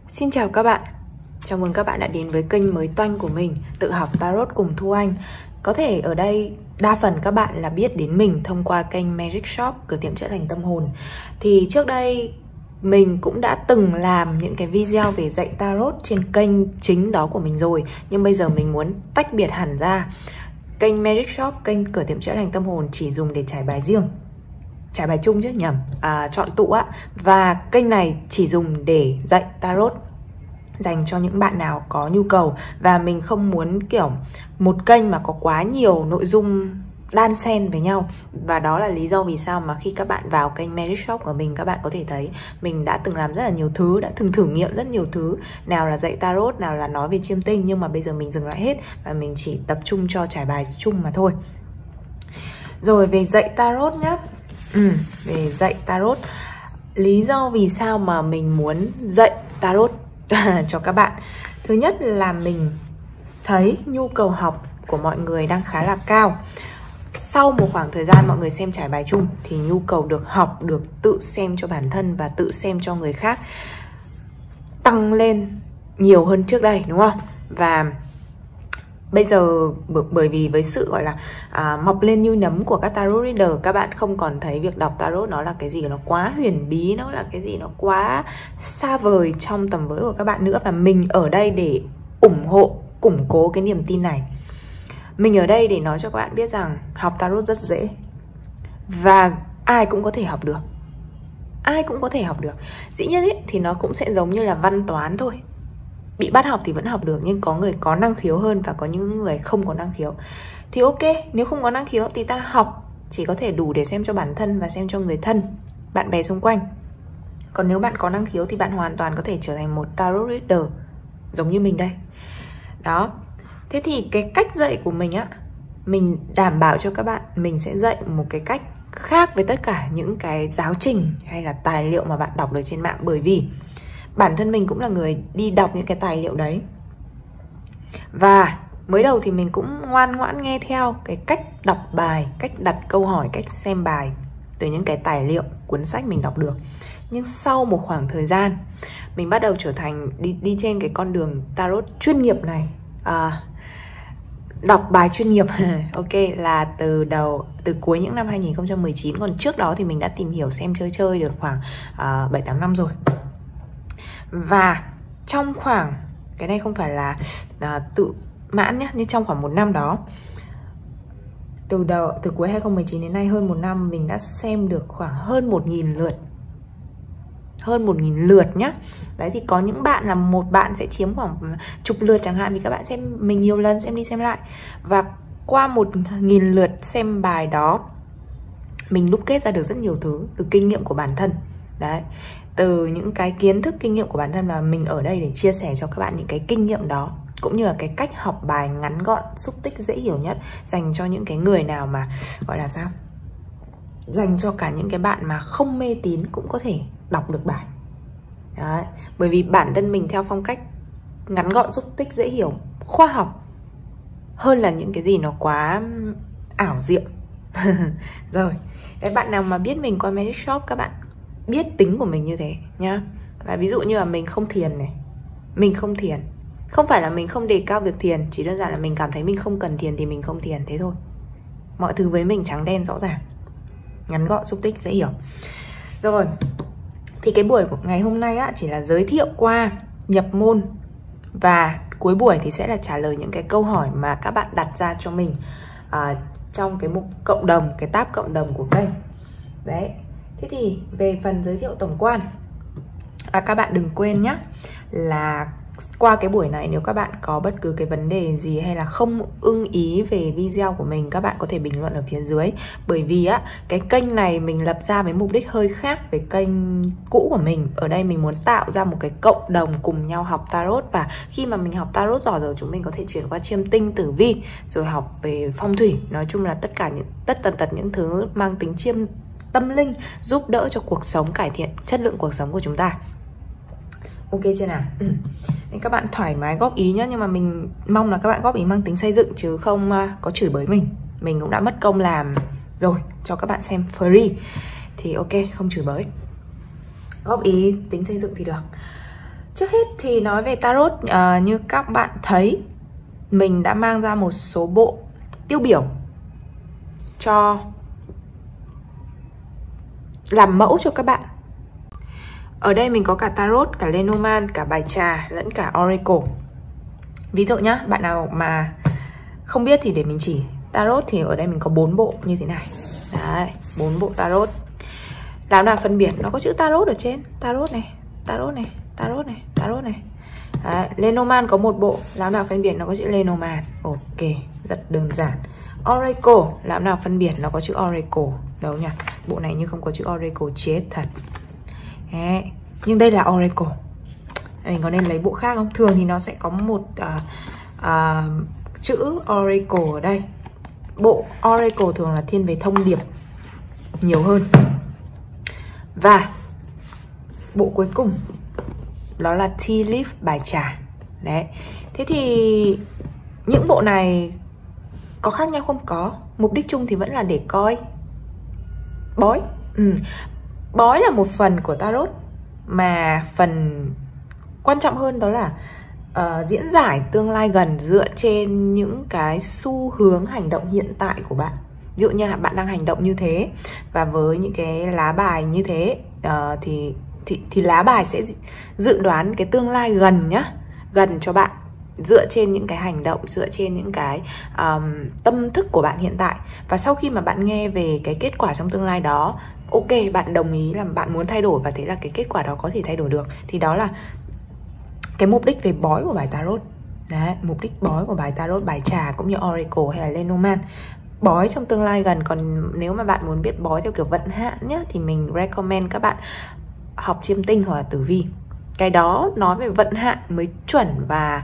Xin chào các bạn, chào mừng các bạn đã đến với kênh mới toanh của mình, Tự học Tarot cùng Thu Anh. Có thể ở đây đa phần các bạn là biết đến mình thông qua kênh Magic Shop, cửa tiệm chữa lành tâm hồn. Thì trước đây mình cũng đã từng làm những cái video về dạy Tarot trên kênh chính đó của mình rồi. Nhưng bây giờ mình muốn tách biệt hẳn ra. Kênh Magic Shop, kênh cửa tiệm chữa lành tâm hồn chỉ dùng để trải bài riêng, trải bài chung chứ nhầm, chọn tụ á. Và kênh này chỉ dùng để dạy Tarot, dành cho những bạn nào có nhu cầu. Và mình không muốn kiểu một kênh mà có quá nhiều nội dung đan xen với nhau. Và đó là lý do vì sao mà khi các bạn vào kênh Magic Shop của mình, các bạn có thể thấy mình đã từng làm rất là nhiều thứ, đã từng thử nghiệm rất nhiều thứ. Nào là dạy Tarot, nào là nói về chiêm tinh. Nhưng mà bây giờ mình dừng lại hết và mình chỉ tập trung cho trải bài chung mà thôi. Rồi về dạy Tarot nhá. Về dạy Tarot, lý do vì sao mà mình muốn dạy Tarot cho các bạn. Thứ nhất là mình thấy nhu cầu học của mọi người đang khá là cao. Sau một khoảng thời gian mọi người xem trải bài chung thì nhu cầu được học, được tự xem cho bản thân và tự xem cho người khác tăng lên nhiều hơn trước đây, đúng không? Và bây giờ bởi vì với sự gọi là mọc lên như nấm của các tarot reader, các bạn không còn thấy việc đọc tarot nó là cái gì nó quá huyền bí, nó là cái gì nó quá xa vời trong tầm với của các bạn nữa. Và mình ở đây để ủng hộ, củng cố cái niềm tin này. Mình ở đây để nói cho các bạn biết rằng học tarot rất dễ và ai cũng có thể học được. Ai cũng có thể học được. Dĩ nhiên ý, thì nó cũng sẽ giống như là văn toán thôi. Bị bắt học thì vẫn học được, nhưng có người có năng khiếu hơn và có những người không có năng khiếu. Thì ok, nếu không có năng khiếu thì ta học chỉ có thể đủ để xem cho bản thân và xem cho người thân, bạn bè xung quanh. Còn nếu bạn có năng khiếu thì bạn hoàn toàn có thể trở thành một tarot reader giống như mình đây. Đó. Thế thì cái cách dạy của mình á, mình đảm bảo cho các bạn mình sẽ dạy một cái cách khác với tất cả những cái giáo trình hay là tài liệu mà bạn đọc được trên mạng. Bởi vì bản thân mình cũng là người đi đọc những cái tài liệu đấy. Và mới đầu thì mình cũng ngoan ngoãn nghe theo cái cách đọc bài, cách đặt câu hỏi, cách xem bài từ những cái tài liệu, cuốn sách mình đọc được. Nhưng sau một khoảng thời gian mình bắt đầu trở thành đi trên cái con đường tarot chuyên nghiệp này, đọc bài chuyên nghiệp ok, là từ cuối những năm 2019. Còn trước đó thì mình đã tìm hiểu xem chơi được khoảng 7-8 năm rồi. Và trong khoảng, cái này không phải là tự mãn nhé, nhưng trong khoảng một năm đó, từ cuối 2019 đến nay, hơn một năm, mình đã xem được khoảng hơn 1.000 lượt. Hơn 1.000 lượt nhá. Đấy, thì có những bạn là một bạn sẽ chiếm khoảng chục lượt chẳng hạn, vì các bạn xem mình nhiều lần, xem đi xem lại. Và qua 1.000 lượt xem bài đó, mình đúc kết ra được rất nhiều thứ từ kinh nghiệm của bản thân. Đấy, từ những cái kiến thức, kinh nghiệm của bản thân, mà mình ở đây để chia sẻ cho các bạn những cái kinh nghiệm đó, cũng như là cái cách học bài ngắn gọn, xúc tích, dễ hiểu nhất, dành cho những cái người nào mà gọi là sao, dành cho cả những cái bạn mà không mê tín cũng có thể đọc được bài. Đấy, bởi vì bản thân mình theo phong cách ngắn gọn, xúc tích, dễ hiểu, khoa học, hơn là những cái gì nó quá ảo diệu. Rồi, cái bạn nào mà biết mình qua Magic Shop, các bạn biết tính của mình như thế nhá. Và ví dụ như là mình không thiền này, mình không thiền, không phải là mình không đề cao việc thiền, chỉ đơn giản là mình cảm thấy mình không cần thiền thì mình không thiền, thế thôi. Mọi thứ với mình trắng đen rõ ràng, ngắn gọn, xúc tích, dễ hiểu. Rồi, thì cái buổi của ngày hôm nay á, chỉ là giới thiệu qua nhập môn, và cuối buổi thì sẽ là trả lời những cái câu hỏi mà các bạn đặt ra cho mình trong cái mục cộng đồng, cái tab cộng đồng của kênh. Đấy, thế thì về phần giới thiệu tổng quan, các bạn đừng quên nhé, là qua cái buổi này nếu các bạn có bất cứ cái vấn đề gì hay là không ưng ý về video của mình, các bạn có thể bình luận ở phía dưới. Bởi vì á, cái kênh này mình lập ra với mục đích hơi khác với kênh cũ của mình. Ở đây mình muốn tạo ra một cái cộng đồng cùng nhau học tarot. Và khi mà mình học tarot rồi chúng mình có thể chuyển qua chiêm tinh, tử vi, rồi học về phong thủy. Nói chung là tất tần những thứ mang tính chiêm tâm linh, giúp đỡ cho cuộc sống, cải thiện chất lượng cuộc sống của chúng ta. Ok chưa nào? Nên các bạn thoải mái góp ý nhé. Nhưng mà mình mong là các bạn góp ý mang tính xây dựng, chứ không có chửi bới mình. Mình cũng đã mất công làm rồi cho các bạn xem free, thì ok, không chửi bới. Góp ý tính xây dựng thì được. Trước hết thì nói về tarot, như các bạn thấy, mình đã mang ra một số bộ tiêu biểu cho làm mẫu cho các bạn. Ở đây mình có cả tarot, cả Lenormand, cả bài trà lẫn cả Oracle. Ví dụ nhá, bạn nào mà không biết thì để mình chỉ. Tarot thì ở đây mình có 4 bộ như thế này. Đấy, 4 bộ tarot. Làm nào phân biệt, nó có chữ tarot ở trên. Tarot này, tarot này, tarot này, tarot này. Đấy, Lenormand có một bộ, làm nào phân biệt, nó có chữ Lenormand. Ok, rất đơn giản. Oracle, làm nào phân biệt, nó có chữ Oracle. Đâu nhỉ, bộ này như không có chữ Oracle, chết thật. Đấy, nhưng đây là Oracle. Mình có nên lấy bộ khác không? Thường thì nó sẽ có một chữ Oracle ở đây. Bộ Oracle thường là thiên về thông điệp nhiều hơn. Và bộ cuối cùng đó là Tea Leaf, bài trà. Đấy. Thế thì những bộ này có khác nhau không? Có. Mục đích chung thì vẫn là để coi bói. Bói là một phần của tarot, mà phần quan trọng hơn đó là diễn giải tương lai gần dựa trên những cái xu hướng hành động hiện tại của bạn. Ví dụ như là bạn đang hành động như thế, và với những cái lá bài như thế thì lá bài sẽ dự đoán cái tương lai gần nhá, gần cho bạn, dựa trên những cái hành động, dựa trên những cái tâm thức của bạn hiện tại. Và sau khi mà bạn nghe về cái kết quả trong tương lai đó, ok, bạn đồng ý là bạn muốn thay đổi, và thế là cái kết quả đó có thể thay đổi được, thì đó là cái mục đích về bói của bài tarot. Đấy, mục đích bói của bài tarot, bài trà cũng như Oracle hay là Lenormand, bói trong tương lai gần. Còn nếu mà bạn muốn biết bói theo kiểu vận hạn nhá, thì mình recommend các bạn học chiêm tinh hoặc là tử vi. Cái đó nói về vận hạn mới chuẩn, và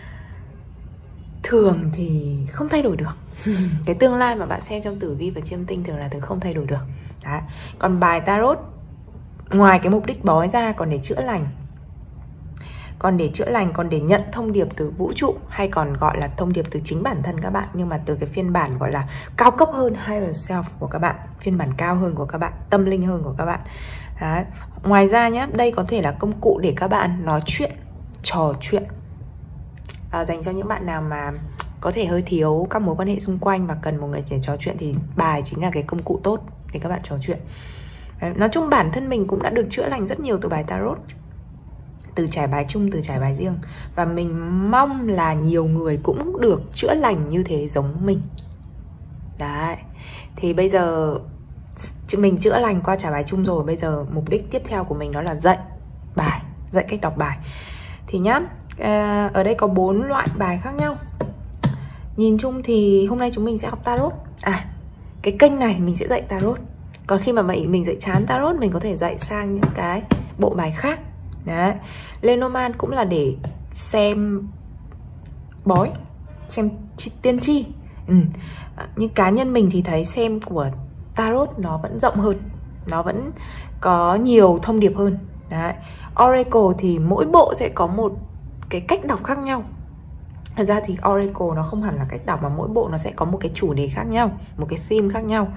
thường thì không thay đổi được. Cái tương lai mà bạn xem trong tử vi và chiêm tinh thường là thường không thay đổi được. Đấy. Còn bài tarot, ngoài cái mục đích bói ra, còn để chữa lành, còn để nhận thông điệp từ vũ trụ, hay còn gọi là thông điệp từ chính bản thân các bạn, nhưng mà từ cái phiên bản gọi là cao cấp hơn, higher self của các bạn, phiên bản cao hơn của các bạn, tâm linh hơn của các bạn. Đấy. Ngoài ra nhé, đây có thể là công cụ để các bạn nói chuyện, trò chuyện. Dành cho những bạn nào mà có thể hơi thiếu các mối quan hệ xung quanh và cần một người để trò chuyện, thì bài chính là cái công cụ tốt để các bạn trò chuyện. Đấy. Nói chung bản thân mình cũng đã được chữa lành rất nhiều từ bài tarot, từ trải bài chung, từ trải bài riêng. Và mình mong là nhiều người cũng được chữa lành như thế giống mình. Đấy. Thì bây giờ mình chữa lành qua trải bài chung rồi, bây giờ mục đích tiếp theo của mình đó là dạy bài, dạy cách đọc bài. Thì nhá, ở đây có 4 loại bài khác nhau. Nhìn chung thì hôm nay chúng mình sẽ học tarot. Cái kênh này mình sẽ dạy tarot. Còn khi mà mình dạy chán tarot, mình có thể dạy sang những cái bộ bài khác. Đấy. Lenormand cũng là để xem bói, xem tiên tri. Nhưng cá nhân mình thì thấy xem của tarot nó vẫn rộng hơn, nó vẫn có nhiều thông điệp hơn. Đấy. Oracle thì mỗi bộ sẽ có một cái cách đọc khác nhau. Thật ra thì Oracle nó không hẳn là cách đọc, mà mỗi bộ nó sẽ có một cái chủ đề khác nhau, một cái theme khác nhau.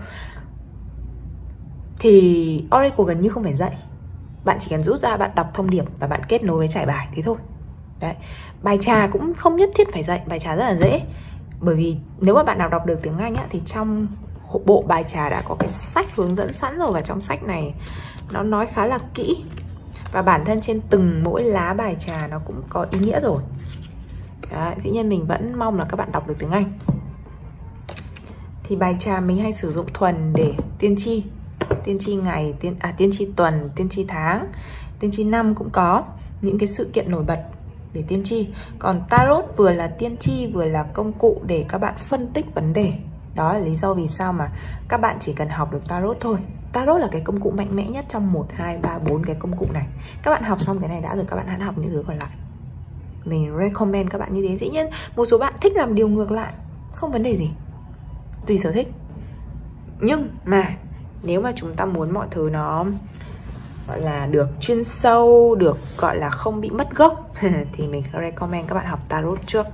Thì Oracle gần như không phải dạy, bạn chỉ cần rút ra, bạn đọc thông điệp và bạn kết nối với trải bài, thế thôi. Đấy. Bài trà cũng không nhất thiết phải dạy, bài trà rất là dễ. Bởi vì nếu mà bạn nào đọc được tiếng Anh á, thì trong bộ bài trà đã có cái sách hướng dẫn sẵn rồi, và trong sách này nó nói khá là kỹ. Và bản thân trên từng mỗi lá bài trà nó cũng có ý nghĩa rồi. Đấy, dĩ nhiên mình vẫn mong là các bạn đọc được tiếng Anh. Thì bài trà mình hay sử dụng thuần để tiên tri. Tiên tri ngày, tiên tri tuần, tiên tri tháng, tiên tri năm cũng có. Những cái sự kiện nổi bật để tiên tri. Còn tarot vừa là tiên tri, vừa là công cụ để các bạn phân tích vấn đề. Đó là lý do vì sao mà các bạn chỉ cần học được tarot thôi. Tarot là cái công cụ mạnh mẽ nhất trong 1, 2, 3, 4 cái công cụ này. Các bạn học xong cái này đã rồi, các bạn hãy học những thứ còn lại. Mình recommend các bạn như thế. Dĩ nhiên một số bạn thích làm điều ngược lại, không vấn đề gì, tùy sở thích. Nhưng mà nếu mà chúng ta muốn mọi thứ nó gọi là được chuyên sâu, được gọi là không bị mất gốc thì mình recommend các bạn học tarot trước.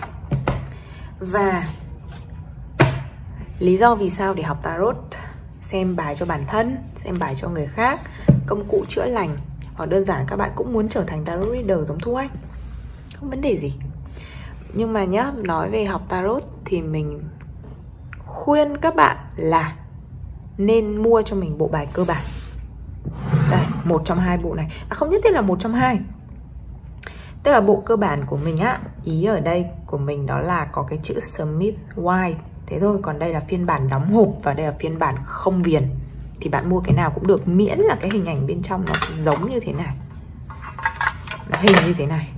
Và lý do vì sao để học tarot: xem bài cho bản thân, xem bài cho người khác, công cụ chữa lành, hoặc đơn giản các bạn cũng muốn trở thành tarot reader giống Thu Anh, không vấn đề gì. Nhưng mà nhá, nói về học tarot thì mình khuyên các bạn là nên mua cho mình bộ bài cơ bản. Đây, một trong hai bộ này, không nhất thiết là một trong hai. Tức là bộ cơ bản của mình á, ý ở đây của mình đó là có cái chữ Smith White, thế thôi. Còn đây là phiên bản đóng hộp và đây là phiên bản không viền. Thì bạn mua cái nào cũng được, miễn là cái hình ảnh bên trong nó giống như thế này, nó hình như thế này.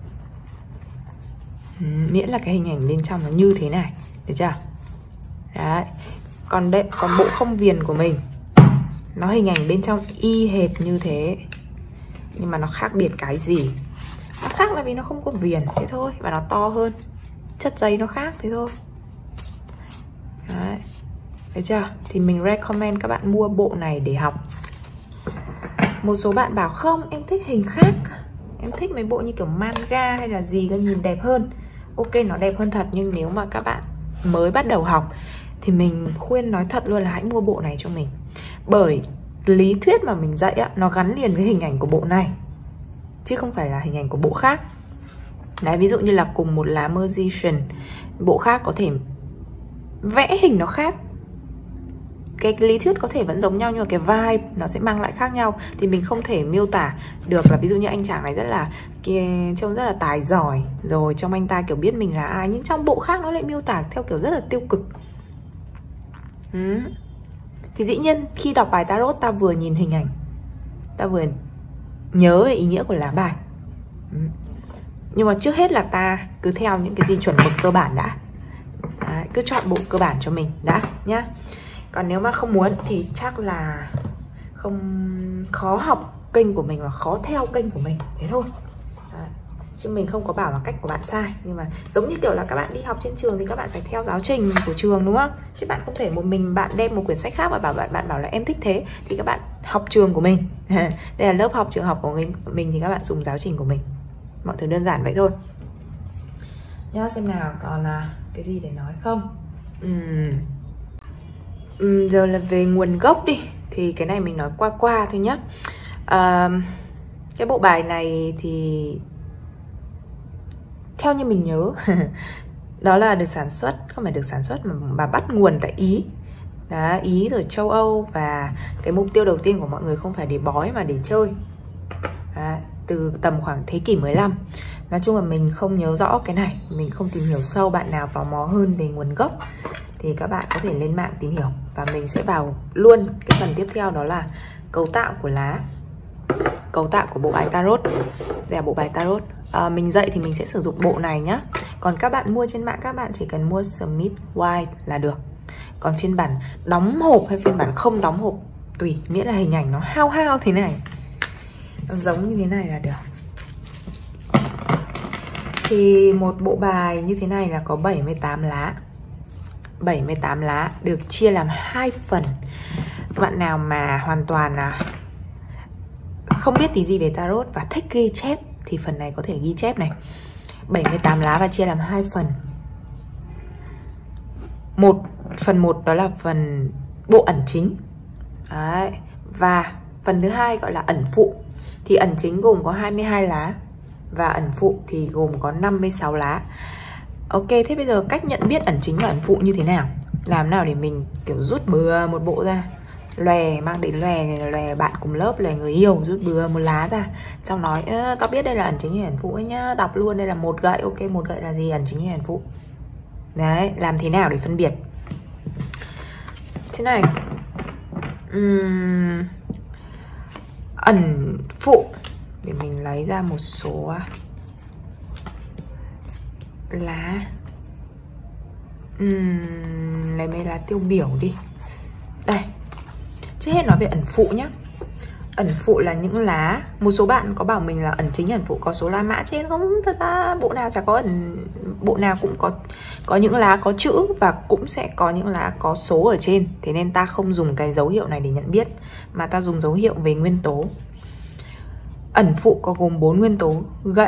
Miễn là cái hình ảnh bên trong nó như thế này, được chưa? Đấy. Còn bộ không viền của mình, nó hình ảnh bên trong y hệt như thế, nhưng mà nó khác biệt cái gì? Nó khác là vì nó không có viền, thế thôi. Và nó to hơn, chất giấy nó khác, thế thôi. Đấy. Được chưa? Thì mình recommend các bạn mua bộ này để học. Một số bạn bảo không, em thích hình khác, em thích mấy bộ như kiểu manga hay là gì cơ, nhìn đẹp hơn. Ok, nó đẹp hơn thật, nhưng nếu mà các bạn mới bắt đầu học thì mình khuyên nói thật luôn là hãy mua bộ này cho mình. Bởi lý thuyết mà mình dạy á, nó gắn liền với hình ảnh của bộ này, chứ không phải là hình ảnh của bộ khác. Đấy, ví dụ như là cùng một lá Magician, bộ khác có thể vẽ hình nó khác. Cái lý thuyết có thể vẫn giống nhau nhưng mà cái vibe nó sẽ mang lại khác nhau. Thì mình không thể miêu tả được là ví dụ như anh chàng này rất là trông rất là tài giỏi, rồi trong anh ta kiểu biết mình là ai, nhưng trong bộ khác nó lại miêu tả theo kiểu rất là tiêu cực. Thì dĩ nhiên khi đọc bài tarot ta vừa nhìn hình ảnh, ta vừa nhớ về ý nghĩa của lá bài. Nhưng mà trước hết là ta cứ theo những cái gì chuẩn mực cơ bản đã. Đấy, cứ chọn bộ cơ bản cho mình đã nhá. Còn nếu mà không muốn thì chắc là không khó học kênh của mình và khó theo kênh của mình, thế thôi. Đấy. Chứ mình không có bảo là cách của bạn sai. Nhưng mà giống như kiểu là các bạn đi học trên trường thì các bạn phải theo giáo trình của trường, đúng không? Chứ bạn không thể một mình bạn đem một quyển sách khác và bạn bảo là em thích thế. Thì các bạn học trường của mình đây là lớp học trường học của mình thì các bạn dùng giáo trình của mình. Mọi thứ đơn giản vậy thôi nhá. Xem nào còn cái gì để nói không. Giờ là về nguồn gốc đi. Thì cái này mình nói qua thôi nhá. Cái bộ bài này thì theo như mình nhớ đó là được sản xuất, không phải được sản xuất mà bắt nguồn tại Ý. Đó, Ý rồi châu Âu. Và cái mục tiêu đầu tiên của mọi người không phải để bói mà để chơi. Đó, từ tầm khoảng thế kỷ 15. Nói chung là mình không nhớ rõ cái này, mình không tìm hiểu sâu. Bạn nào tò mò hơn về nguồn gốc thì các bạn có thể lên mạng tìm hiểu. Và mình sẽ vào luôn cái phần tiếp theo, đó là cấu tạo của lá, cấu tạo của bộ bài tarot. Đây là bộ bài tarot. Mình dạy thì mình sẽ sử dụng bộ này nhá. Còn các bạn mua trên mạng, các bạn chỉ cần mua Smith White là được. Còn phiên bản đóng hộp hay phiên bản không đóng hộp tùy, miễn là hình ảnh nó hao hao thế này, nó giống như thế này là được. Thì một bộ bài như thế này là có 78 lá. 78 lá được chia làm 2 phần. Các bạn nào mà hoàn toàn không biết tí gì về tarot và thích ghi chép thì phần này có thể ghi chép này. 78 lá và chia làm 2 phần. Phần 1 đó là phần bộ ẩn chính. Đấy. Và phần thứ hai gọi là ẩn phụ. Thì ẩn chính gồm có 22 lá và ẩn phụ thì gồm có 56 lá. Ok, thế bây giờ cách nhận biết ẩn chính và ẩn phụ như thế nào? Làm nào để mình kiểu rút bừa một bộ ra, lòe, mang đến lòe bạn cùng lớp, lòe người yêu, rút bừa một lá ra, xong nói tao biết đây là ẩn chính hay ẩn phụ ấy nhá. Đọc luôn, đây là một gậy. Ok, một gậy là gì, ẩn chính hay ẩn phụ? Đấy, làm thế nào để phân biệt? Thế này, ẩn phụ, để mình lấy ra một số lá. Lấy mấy lá tiêu biểu đi. Đây, trước hết nói về ẩn phụ nhá. Ẩn phụ là những lá, một số bạn có bảo mình là ẩn chính ẩn phụ có số lá mã trên không? Thật ra bộ nào chả có bộ nào cũng có những lá có chữ và cũng sẽ có những lá có số ở trên. Thế nên ta không dùng cái dấu hiệu này để nhận biết, mà ta dùng dấu hiệu về nguyên tố. Ẩn phụ có gồm 4 nguyên tố: gậy,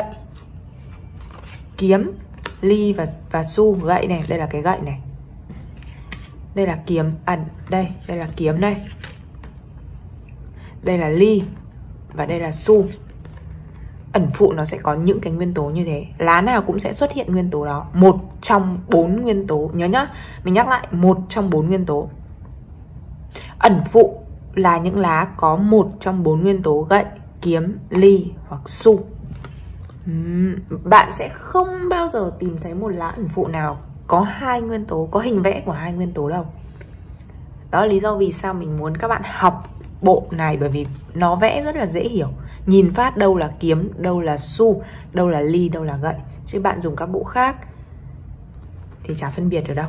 kiếm, ly và xu. Gậy này, đây là cái gậy này. Đây là kiếm, đây là kiếm đây. Đây là ly và đây là xu. Ẩn phụ nó sẽ có những cái nguyên tố như thế. Lá nào cũng sẽ xuất hiện nguyên tố đó. Một trong 4 nguyên tố. Nhớ nhá, mình nhắc lại, một trong 4 nguyên tố. Ẩn phụ là những lá có một trong 4 nguyên tố: gậy, kiếm, ly hoặc xu. Bạn sẽ không bao giờ tìm thấy một lá ẩn phụ nào có 2 nguyên tố, có hình vẽ của 2 nguyên tố đâu. Đó là lý do vì sao mình muốn các bạn học bộ này, bởi vì nó vẽ rất là dễ hiểu. Nhìn phát đâu là kiếm, đâu là xu, đâu là ly, đâu là gậy. Chứ bạn dùng các bộ khác thì chả phân biệt được đâu.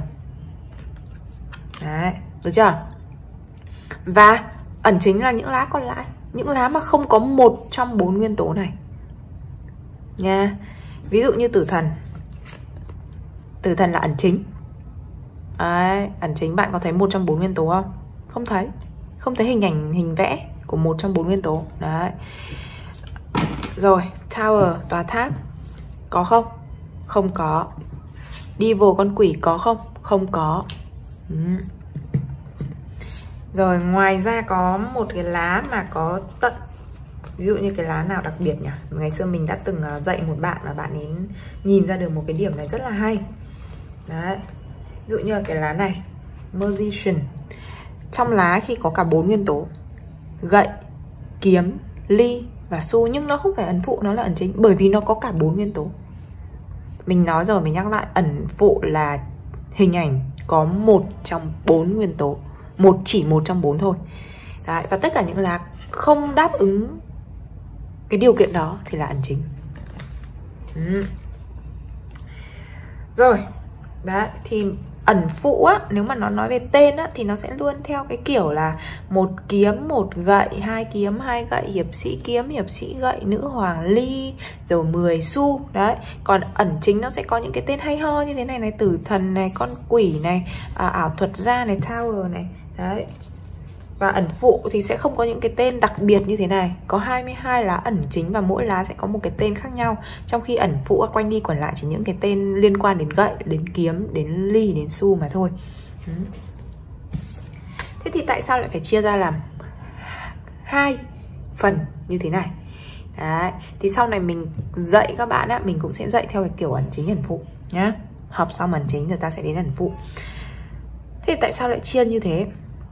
Đấy, được chưa? Và ẩn chính là những lá còn lại, những lá mà không có một trong 4 nguyên tố này nha. Ví dụ như tử thần. Tử thần là ẩn chính. Đấy, ẩn chính bạn có thấy một trong 4 nguyên tố không? Không thấy. Không thấy hình vẽ của một trong 4 nguyên tố. Đấy. Rồi, Tower, tòa tháp, có không? Không có. Devil, con quỷ, có không? Không có. Rồi, ngoài ra có một cái lá mà có tận, ví dụ như cái lá nào đặc biệt nhỉ? Ngày xưa mình đã từng dạy một bạn và bạn ấy nhìn ra được một cái điểm này rất là hay. Đấy. Ví dụ như là cái lá này, Magician. Trong lá khi có cả 4 nguyên tố: gậy, kiếm, ly và xu, nhưng nó không phải ẩn phụ, nó là ẩn chính, bởi vì nó có cả 4 nguyên tố. Mình nói rồi, mình nhắc lại, ẩn phụ là hình ảnh có một trong 4 nguyên tố, chỉ một trong 4 thôi. Đấy, và tất cả những lá không đáp ứng cái điều kiện đó thì là ẩn chính. Rồi, đấy, thì ẩn phụ á, nếu mà nó nói về tên á, thì nó sẽ luôn theo cái kiểu là một kiếm, một gậy, 2 kiếm, 2 gậy, hiệp sĩ kiếm, hiệp sĩ gậy, nữ hoàng ly, rồi 10 xu. Đấy, còn ẩn chính nó sẽ có những cái tên hay ho như thế này này: tử thần này, con quỷ này, ảo thuật gia này, Tower này. Đấy. Và ẩn phụ thì sẽ không có những cái tên đặc biệt như thế này. Có 22 lá ẩn chính và mỗi lá sẽ có một cái tên khác nhau. Trong khi ẩn phụ quanh đi quẩn lại chỉ những cái tên liên quan đến gậy, đến kiếm, đến ly, đến xu mà thôi. Thế thì tại sao lại phải chia ra làm 2 phần như thế này? Đấy. Thì sau này mình dạy các bạn á, mình cũng sẽ dạy theo cái kiểu ẩn chính ẩn phụ nhá. Học xong ẩn chính rồi ta sẽ đến ẩn phụ. Thế tại sao lại chia như thế?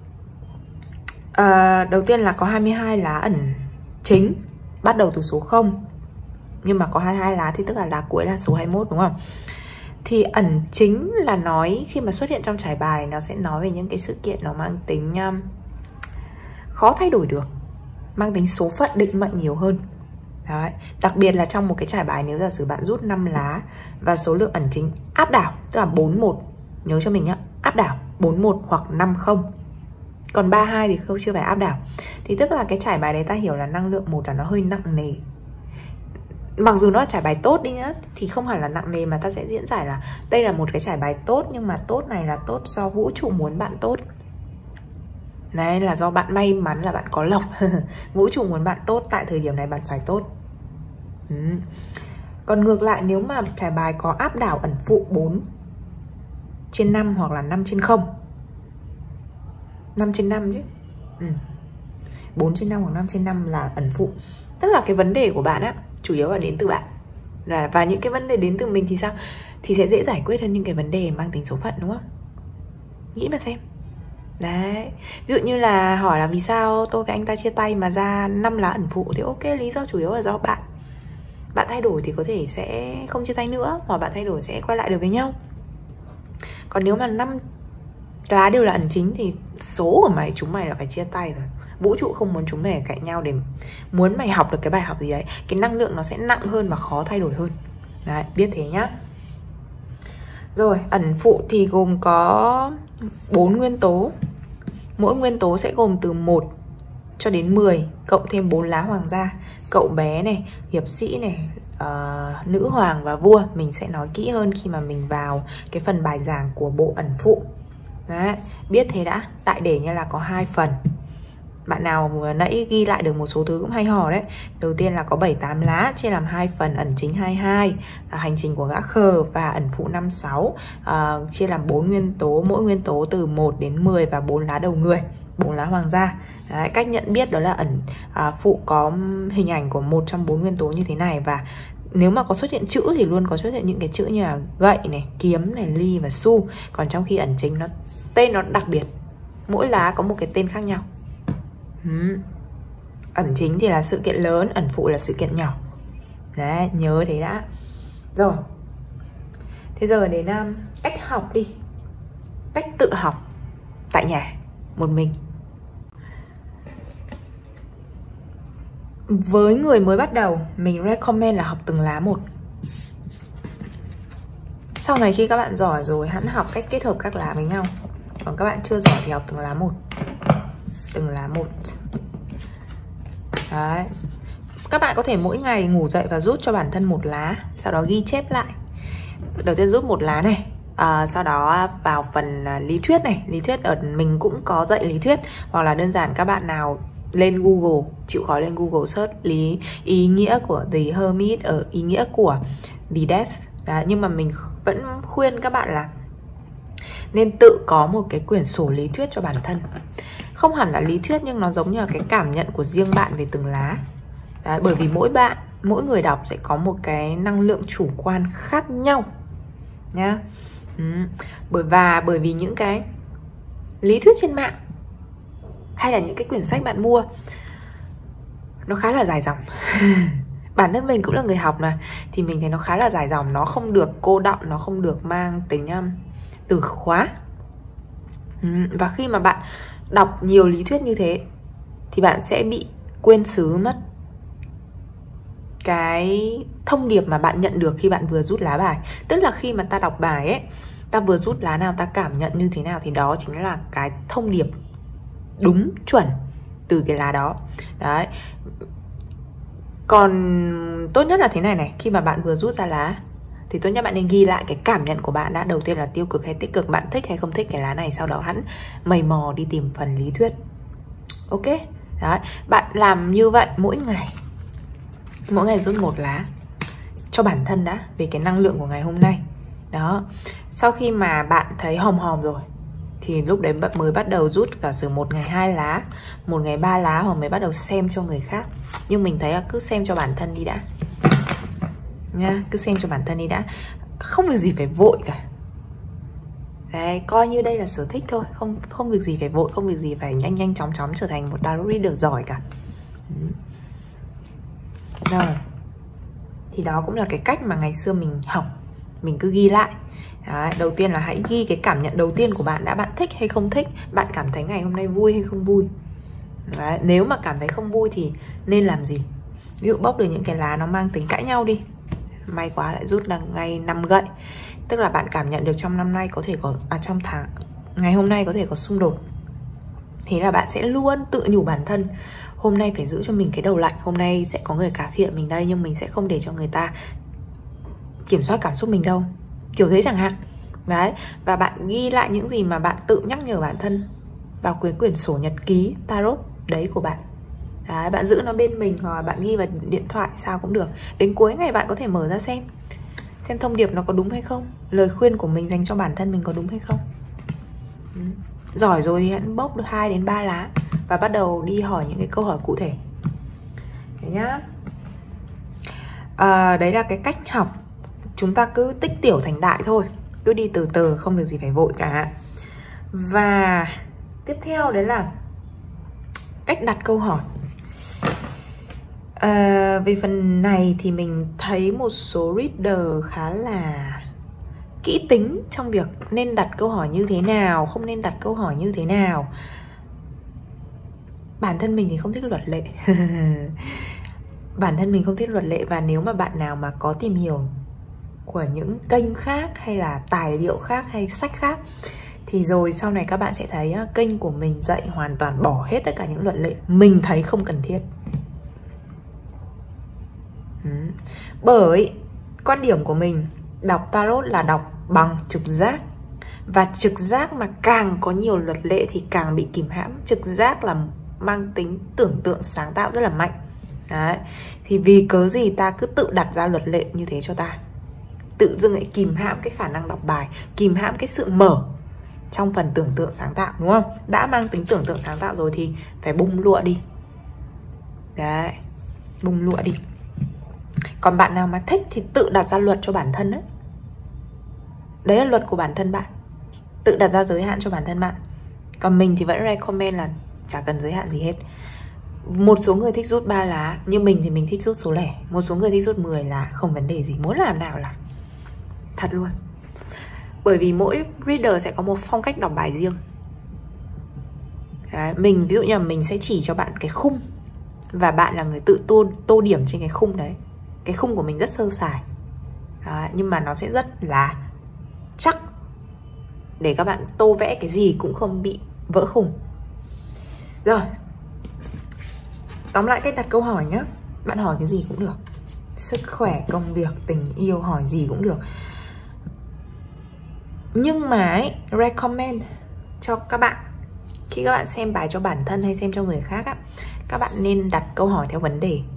Đầu tiên là có 22 lá ẩn chính, bắt đầu từ số 0. Nhưng mà có 22 lá thì tức là lá cuối là số 21, đúng không? Thì ẩn chính là nói, khi mà xuất hiện trong trải bài, nó sẽ nói về những cái sự kiện nó mang tính khó thay đổi được, mang tính số phận định mệnh nhiều hơn. Đấy. Đặc biệt là trong một cái trải bài, nếu giả sử bạn rút 5 lá và số lượng ẩn chính áp đảo, tức là 41, nhớ cho mình nhá, áp đảo 41 hoặc 50, còn 32 thì chưa phải áp đảo, thì tức là cái trải bài đấy ta hiểu là năng lượng một là nó hơi nặng nề. Mặc dù nó là trải bài tốt đi nhá, thì không hẳn là nặng nề, mà ta sẽ diễn giải là đây là một cái trải bài tốt, nhưng mà tốt này là tốt do vũ trụ muốn bạn tốt. Đấy, là do bạn may mắn, là bạn có lộc. Vũ trụ muốn bạn tốt, tại thời điểm này bạn phải tốt. Còn ngược lại, nếu mà trải bài có áp đảo ẩn phụ 4/5 hoặc là 5/0, 5/5 chứ, 4/5 hoặc 5/5 là ẩn phụ. Tức là cái vấn đề của bạn á, chủ yếu là đến từ bạn. Và những cái vấn đề đến từ mình thì sao? Thì sẽ dễ giải quyết hơn những cái vấn đề mang tính số phận, đúng không? Nghĩ mà xem. Đấy. Ví dụ như là hỏi là vì sao tôi với anh ta chia tay mà ra 5 lá ẩn phụ, thì ok, lý do chủ yếu là do bạn. Bạn thay đổi thì có thể sẽ không chia tay nữa, hoặc bạn thay đổi sẽ quay lại được với nhau. Còn nếu mà 5 lá đều là ẩn chính thì số của chúng mày là phải chia tay rồi. Vũ trụ không muốn chúng mày ở cạnh nhau để muốn mày học được cái bài học gì đấy. Cái năng lượng nó sẽ nặng hơn và khó thay đổi hơn. Đấy, biết thế nhá. Rồi, ẩn phụ thì gồm có 4 nguyên tố. Mỗi nguyên tố sẽ gồm từ 1 cho đến 10, cộng thêm 4 lá hoàng gia, cậu bé này, hiệp sĩ này, nữ hoàng và vua. Mình sẽ nói kỹ hơn khi mà mình vào cái phần bài giảng của bộ ẩn phụ. Đấy, biết thế đã. Đại để như là có 2 phần. Bạn nào vừa nãy ghi lại được một số thứ cũng hay hò đấy. Đầu tiên là có 7-8 lá, chia làm 2 phần: ẩn chính 22, hành trình của gã khờ, và ẩn phụ 56, chia làm 4 nguyên tố, mỗi nguyên tố từ 1 đến 10 và 4 lá đầu người. 4 lá hoàng gia. Đấy, cách nhận biết đó là phụ có hình ảnh của một trong 4 nguyên tố như thế này. Và nếu mà có xuất hiện chữ thì luôn có xuất hiện những cái chữ như là gậy này, kiếm này, ly và xu. Còn trong khi ẩn chính tên nó đặc biệt, mỗi lá có một cái tên khác nhau. Ẩn chính thì là sự kiện lớn, ẩn phụ là sự kiện nhỏ. Đấy, nhớ thế đã. Rồi, thế giờ đến cách học đi. Cách tự học tại nhà, một mình. Với người mới bắt đầu, mình recommend là học từng lá một. Sau này khi các bạn giỏi rồi, hẵng học cách kết hợp các lá với nhau. Còn các bạn chưa giỏi thì học từng lá một. Từng lá một. Đấy. Các bạn có thể mỗi ngày ngủ dậy và rút cho bản thân một lá, sau đó ghi chép lại. Đầu tiên rút một lá này, sau đó vào phần lý thuyết này. Lý thuyết ở mình cũng có dạy lý thuyết. Hoặc là đơn giản các bạn nào lên Google, chịu khó lên Google search ý nghĩa của The Hermit ở ý nghĩa của The Death. Đấy, nhưng mà mình vẫn khuyên các bạn là nên tự có một cái quyển sổ lý thuyết cho bản thân. Không hẳn là lý thuyết nhưng nó giống như là cái cảm nhận của riêng bạn về từng lá. Đấy, bởi vì mỗi người đọc sẽ có một cái năng lượng chủ quan khác nhau nhá. Bởi vì những cái lý thuyết trên mạng hay là những cái quyển sách bạn mua nó khá là dài dòng. Bản thân mình cũng là người học mà, thì mình thấy nó khá là dài dòng. Nó không được cô đọng, nó không được mang tính từ khóa. Và khi mà bạn đọc nhiều lý thuyết như thế thì bạn sẽ bị quên xứ mất cái thông điệp mà bạn nhận được khi bạn vừa rút lá bài. Tức là khi mà ta đọc bài ấy, ta vừa rút lá nào, ta cảm nhận như thế nào thì đó chính là cái thông điệp đúng chuẩn từ cái lá đó. Đấy. Còn tốt nhất là thế này này, khi mà bạn vừa rút ra lá thì tốt nhất bạn nên ghi lại cái cảm nhận của bạn đã. Đầu tiên là tiêu cực hay tích cực, bạn thích hay không thích cái lá này, sau đó hẵng mày mò đi tìm phần lý thuyết. Ok. Đấy. Bạn làm như vậy mỗi ngày rút một lá cho bản thân đã, về cái năng lượng của ngày hôm nay. Đó. Sau khi mà bạn thấy hòm hòm rồi thì lúc đấy mới bắt đầu rút, cả sử một ngày 2 lá, một ngày 3 lá, hoặc mới bắt đầu xem cho người khác. Nhưng mình thấy là cứ xem cho bản thân đi đã nha, cứ xem cho bản thân đi đã. Không việc gì phải vội cả. Đấy, coi như đây là sở thích thôi, không việc gì phải vội, không việc gì phải nhanh chóng trở thành một tarot reader giỏi cả. Rồi. Thì đó cũng là cái cách mà ngày xưa mình học, mình cứ ghi lại. Đấy, đầu tiên là hãy ghi cái cảm nhận đầu tiên của bạn đã. Bạn thích hay không thích, bạn cảm thấy ngày hôm nay vui hay không vui. Đấy, nếu mà cảm thấy không vui thì nên làm gì. Ví dụ bốc được những cái lá nó mang tính cãi nhau đi, may quá lại rút là ngay 5 gậy. Tức là bạn cảm nhận được trong năm nay có thể có trong ngày hôm nay có thể có xung đột. Thế là bạn sẽ luôn tự nhủ bản thân, hôm nay phải giữ cho mình cái đầu lạnh. Hôm nay sẽ có người cà khịa mình đây, nhưng mình sẽ không để cho người ta kiểm soát cảm xúc mình đâu, kiểu thế chẳng hạn. Đấy. Và bạn ghi lại những gì mà bạn tự nhắc nhở bản thân vào quyển sổ nhật ký tarot đấy của bạn. Đấy, bạn giữ nó bên mình hoặc bạn ghi vào điện thoại sao cũng được. Đến cuối ngày bạn có thể mở ra xem thông điệp nó có đúng hay không, lời khuyên của mình dành cho bản thân mình có đúng hay không. Giỏi rồi thì hãy bốc được 2 đến 3 lá và bắt đầu đi hỏi những cái câu hỏi cụ thể. Thế nhá. Đấy là cái cách học. Chúng ta cứ tích tiểu thành đại thôi, cứ đi từ từ, không việc gì phải vội cả. Và tiếp theo đấy là cách đặt câu hỏi. Về phần này thì mình thấy một số reader khá là kỹ tính trong việc nên đặt câu hỏi như thế nào, không nên đặt câu hỏi như thế nào. Bản thân mình thì không thích luật lệ. Bản thân mình không thích luật lệ. Và nếu mà bạn nào mà có tìm hiểu của những kênh khác hay là tài liệu khác hay sách khác thì rồi sau này các bạn sẽ thấy kênh của mình dạy hoàn toàn bỏ hết tất cả những luật lệ. Mình thấy không cần thiết. Bởi quan điểm của mình, đọc tarot là đọc bằng trực giác. Và trực giác mà càng có nhiều luật lệ thì càng bị kìm hãm. Trực giác là mang tính tưởng tượng sáng tạo rất là mạnh. Đấy. Thì vì cớ gì ta cứ tự đặt ra luật lệ như thế cho ta, tự dưng lại kìm hãm cái khả năng đọc bài, kìm hãm cái sự mở trong phần tưởng tượng sáng tạo, đúng không? Đã mang tính tưởng tượng sáng tạo rồi thì phải bung lụa đi. Đấy, bung lụa đi. Còn bạn nào mà thích thì tự đặt ra luật cho bản thân đấy. Đấy là luật của bản thân bạn. Tự đặt ra giới hạn cho bản thân bạn. Còn mình thì vẫn recommend là chả cần giới hạn gì hết. Một số người thích rút 3 lá, như mình thì mình thích rút số lẻ. Một số người thích rút 10 lá, không vấn đề gì, muốn làm nào làm. Thật luôn. Bởi vì mỗi reader sẽ có một phong cách đọc bài riêng. Đấy, mình ví dụ như là mình sẽ chỉ cho bạn cái khung, và bạn là người tự tô điểm trên cái khung đấy. Cái khung của mình rất sơ sài. Đấy, nhưng mà nó sẽ rất là chắc, để các bạn tô vẽ cái gì cũng không bị vỡ khung. Rồi, tóm lại cách đặt câu hỏi nhé. Bạn hỏi cái gì cũng được. Sức khỏe, công việc, tình yêu, hỏi gì cũng được. Nhưng mà ấy, recommend cho các bạn, khi các bạn xem bài cho bản thân hay xem cho người khác á, các bạn nên đặt câu hỏi theo vấn đề.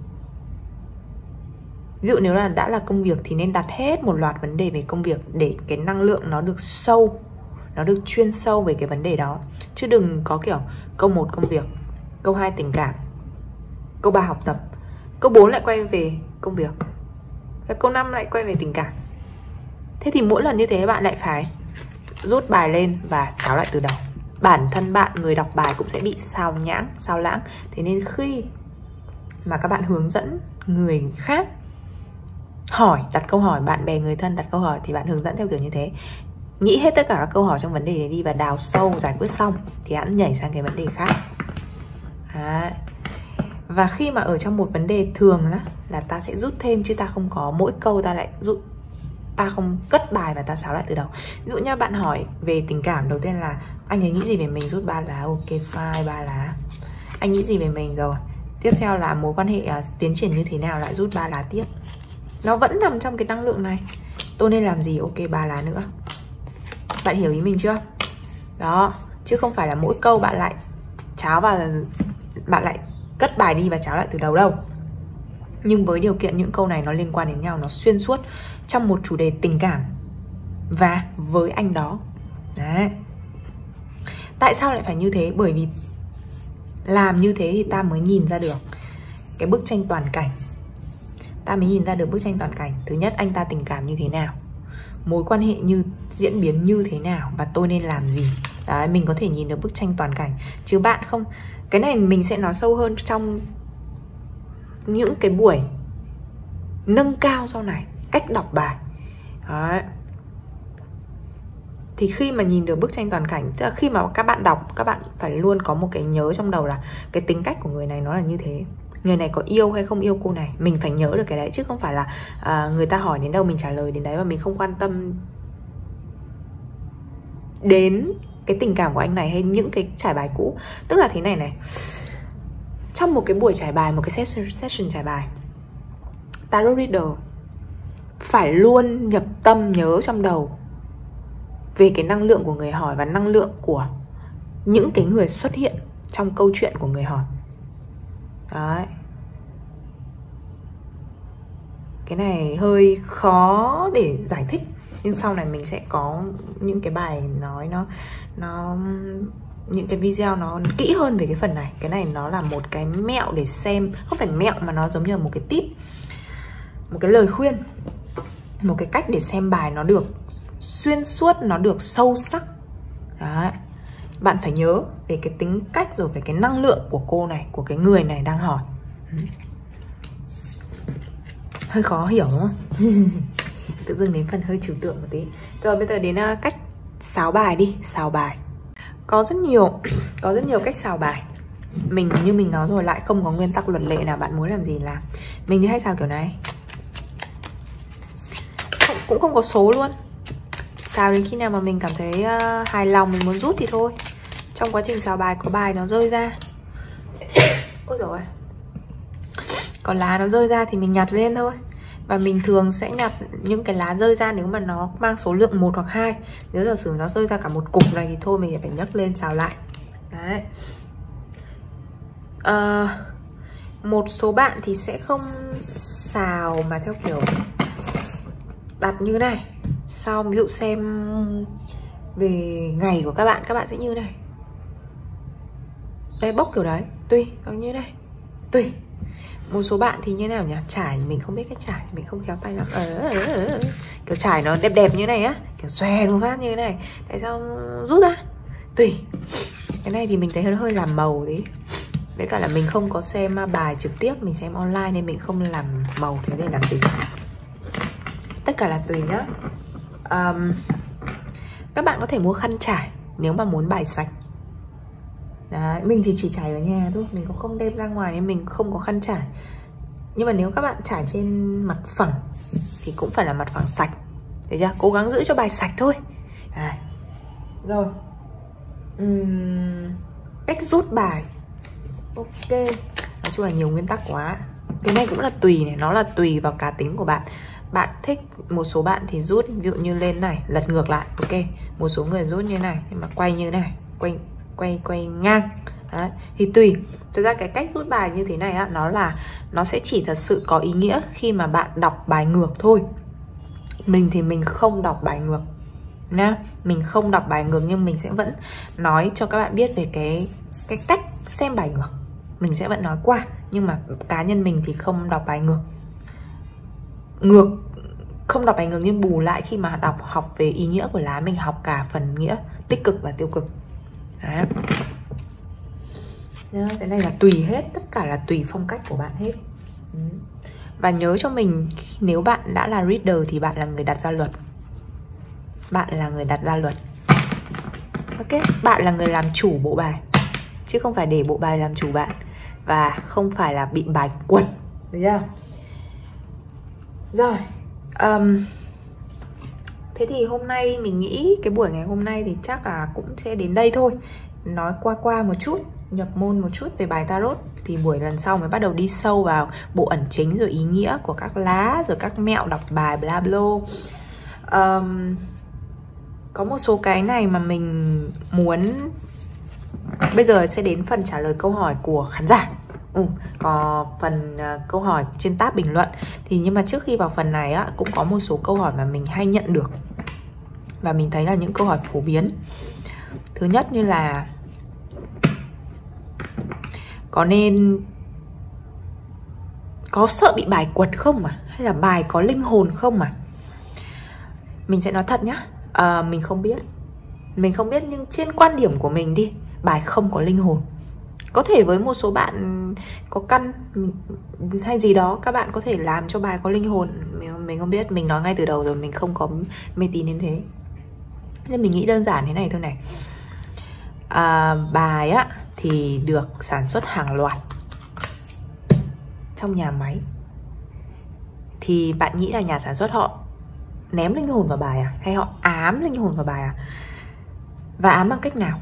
Ví dụ nếu là đã là công việc thì nên đặt hết một loạt vấn đề về công việc, để cái năng lượng nó được sâu, nó được chuyên sâu về cái vấn đề đó. Chứ đừng có kiểu câu 1 công việc, câu 2 tình cảm, câu 3 học tập, câu 4 lại quay về công việc, và câu 5 lại quay về tình cảm. Thế thì mỗi lần như thế bạn lại phải rút bài lên và tháo lại từ đầu. Bản thân bạn, người đọc bài cũng sẽ bị sao nhãng, sao lãng. Thế nên khi mà các bạn hướng dẫn người khác hỏi, đặt câu hỏi, bạn bè người thân đặt câu hỏi, thì bạn hướng dẫn theo kiểu như thế. Nghĩ hết tất cả các câu hỏi trong vấn đề này đi và đào sâu, giải quyết xong thì hãy nhảy sang cái vấn đề khác. Đấy. Và khi mà ở trong một vấn đề thường là ta sẽ rút thêm, chứ ta không có mỗi câu ta lại rút, ta không cất bài và ta xáo lại từ đầu. Ví dụ như bạn hỏi về tình cảm, đầu tiên là anh ấy nghĩ gì về mình, rút 3 lá, ok fine, 3 lá. Anh nghĩ gì về mình rồi. Tiếp theo là mối quan hệ tiến triển như thế nào, lại rút 3 lá tiếp. Nó vẫn nằm trong cái năng lượng này. Tôi nên làm gì, ok 3 lá nữa. Bạn hiểu ý mình chưa? Đó, chứ không phải là mỗi câu bạn lại cháo và bạn lại cất bài đi và cháo lại từ đầu đâu. Nhưng với điều kiện những câu này nó liên quan đến nhau, nó xuyên suốt trong một chủ đề tình cảm và với anh đó. Đấy. Tại sao lại phải như thế? Bởi vì làm như thế thì ta mới nhìn ra được cái bức tranh toàn cảnh. Ta mới nhìn ra được bức tranh toàn cảnh. Thứ nhất, anh ta tình cảm như thế nào, mối quan hệ diễn biến như thế nào, và tôi nên làm gì. Đấy, mình có thể nhìn được bức tranh toàn cảnh. Chứ bạn không. Cái này mình sẽ nói sâu hơn trong những cái buổi nâng cao sau này, cách đọc bài. Đấy. Thì khi mà nhìn được bức tranh toàn cảnh, tức là khi mà các bạn đọc, các bạn phải luôn có một cái nhớ trong đầu là cái tính cách của người này nó là như thế. Người này có yêu hay không yêu cô này. Mình phải nhớ được cái đấy, chứ không phải là người ta hỏi đến đâu mình trả lời đến đấy, và mình không quan tâm đến cái tình cảm của anh này hay những cái trải bài cũ. Tức là thế này này, trong một cái buổi trải bài, một cái session trải bài, tarot reader phải luôn nhập tâm nhớ trong đầu về cái năng lượng của người hỏi và năng lượng của những cái người xuất hiện trong câu chuyện của người hỏi. Đấy. Cái này hơi khó để giải thích, nhưng sau này mình sẽ có những cái bài nói nó những cái video nó kỹ hơn về cái phần này. Cái này nó là một cái mẹo để xem, không phải mẹo mà nó giống như là một cái tip, một cái lời khuyên, một cái cách để xem bài nó được xuyên suốt, nó được sâu sắc. Đấy. Bạn phải nhớ về cái tính cách rồi về cái năng lượng của cô này, của cái người này đang hỏi. Hơi khó hiểu đúng không? Tự dưng đến phần hơi trừu tượng một tí. Rồi bây giờ đến cách xáo bài đi. Xáo bài có rất nhiều cách xào bài. Như mình nói rồi, lại không có nguyên tắc luật lệ nào, bạn muốn làm gì làm. Mình thì hay xào kiểu này, cũng không có số luôn. Xào đến khi nào mà mình cảm thấy hài lòng, mình muốn rút thì thôi. Trong quá trình xào bài có bài nó rơi ra ôi dồi ôi, còn lá nó rơi ra thì mình nhặt lên thôi. Và mình thường sẽ nhặt những cái lá rơi ra nếu mà nó mang số lượng 1 hoặc 2. Nếu giả sử nó rơi ra cả một cục này thì thôi mình phải nhấc lên xào lại. Đấy. Một số bạn thì sẽ không xào mà theo kiểu đặt như này. Sau ví dụ xem về ngày của các bạn sẽ như này. Đây, bốc kiểu đấy, tùy, hoặc như này, tùy. Một số bạn thì như nào nhỉ? Trải, mình không biết cách trải, mình không khéo tay lắm. Kiểu trải nó đẹp đẹp như này á, kiểu xòe một phát như thế này. Tại sao rút ra? Tùy. Cái này thì mình thấy hơi làm màu đấy. Với cả là mình không có xem bài trực tiếp, mình xem online nên mình không làm màu thế để làm gì. Tất cả là tùy nhá. Các bạn có thể mua khăn trải nếu mà muốn bài sạch. Đấy, mình thì chỉ trải ở nhà thôi, mình cũng không đem ra ngoài nên mình không có khăn trải. Nhưng mà nếu các bạn trải trên mặt phẳng thì cũng phải là mặt phẳng sạch. Được chưa? Cố gắng giữ cho bài sạch thôi. Đấy. Rồi. Cách rút bài. Ok. Nói chung là nhiều nguyên tắc quá. Cái này cũng là tùy này, nó là tùy vào cá tính của bạn. Bạn thích, một số bạn thì rút ví dụ như lên này, lật ngược lại. Ok. Một số người rút như này, nhưng mà quay như này, quay ngang. Đấy, thì tùy. Thực ra cái cách rút bài như thế này á, nó sẽ chỉ thật sự có ý nghĩa khi mà bạn đọc bài ngược thôi. Mình thì mình không đọc bài ngược nha. Mình không đọc bài ngược nhưng mình sẽ vẫn nói cho các bạn biết về cái cách xem bài ngược. Mình sẽ vẫn nói qua, nhưng mà cá nhân mình thì không đọc bài ngược. Không đọc bài ngược nhưng bù lại khi mà học về ý nghĩa của lá, mình học cả phần nghĩa tích cực và tiêu cực. Đấy. Cái này là tùy hết, tất cả là tùy phong cách của bạn hết. Và nhớ cho mình, nếu bạn đã là reader thì bạn là người đặt ra luật. Bạn là người đặt ra luật. Ok, bạn là người làm chủ bộ bài, chứ không phải để bộ bài làm chủ bạn. Và không phải là bị bài quật. Được chưa? Rồi. Thế thì hôm nay mình nghĩ cái buổi ngày hôm nay thì chắc là cũng sẽ đến đây thôi. Nói qua một chút, nhập môn một chút về bài tarot. Thì buổi lần sau mới bắt đầu đi sâu vào bộ ẩn chính, rồi ý nghĩa của các lá, rồi các mẹo đọc bài bla bla. Có một số cái này mà mình muốn. Bây giờ sẽ đến phần trả lời câu hỏi của khán giả. Có phần câu hỏi trên tab bình luận. Nhưng mà trước khi vào phần này á, cũng có một số câu hỏi mà mình hay nhận được và mình thấy là những câu hỏi phổ biến. Thứ nhất như là có sợ bị bài quật không à? Hay là bài có linh hồn không à? Mình sẽ nói thật nhá, mình không biết. Mình không biết, nhưng trên quan điểm của mình đi, bài không có linh hồn. Có thể với một số bạn có căn hay gì đó, các bạn có thể làm cho bài có linh hồn. Mình không biết, mình nói ngay từ đầu rồi, mình không có mê tín đến thế. Nên mình nghĩ đơn giản thế này thôi này. Bài á thì được sản xuất hàng loạt trong nhà máy. Thì bạn nghĩ là nhà sản xuất họ ném linh hồn vào bài à? Hay họ ám linh hồn vào bài à? Và ám bằng cách nào?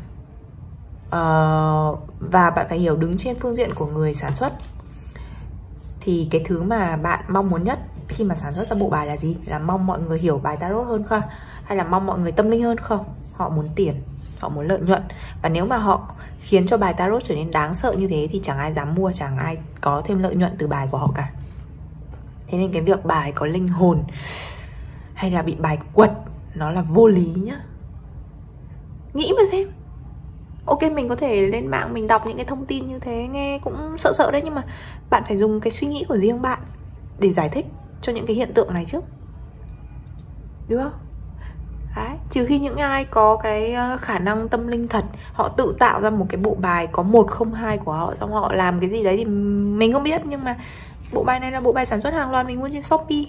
Và bạn phải hiểu, đứng trên phương diện của người sản xuất thì cái thứ mà bạn mong muốn nhất khi mà sản xuất ra bộ bài là gì? Là mong mọi người hiểu bài tarot hơn không? Hay là mong mọi người tâm linh hơn không? Họ muốn tiền, họ muốn lợi nhuận. Và nếu mà họ khiến cho bài tarot trở nên đáng sợ như thế thì chẳng ai dám mua, chẳng ai có thêm lợi nhuận từ bài của họ cả. Thế nên cái việc bài có linh hồn hay là bị bài quật nó là vô lý nhá. Nghĩ mà xem. Ok, mình có thể lên mạng mình đọc những cái thông tin như thế nghe cũng sợ sợ đấy, nhưng mà bạn phải dùng cái suy nghĩ của riêng bạn để giải thích cho những cái hiện tượng này chứ, đúng không? Đấy. Trừ khi những ai có cái khả năng tâm linh thật, họ tự tạo ra một cái bộ bài có 1 không 2 của họ, xong họ làm cái gì đấy thì mình không biết. Nhưng mà bộ bài này là bộ bài sản xuất hàng loạt, mình mua trên Shopee.